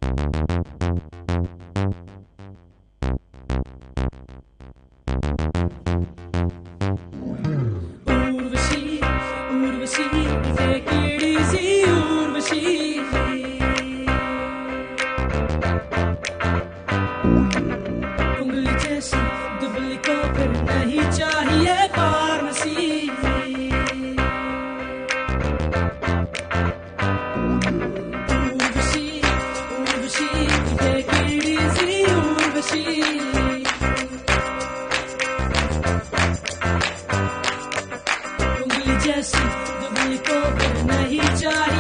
Urvashi, Urvashi, take it easy, Urvashi. उंगली जैसी दुबली को फिर नहीं चाहिए pharmacy. Urvashi, Urvashi, take it easy, Urvashi. उंगली जैसी दुबली को फिर नहीं चाहिए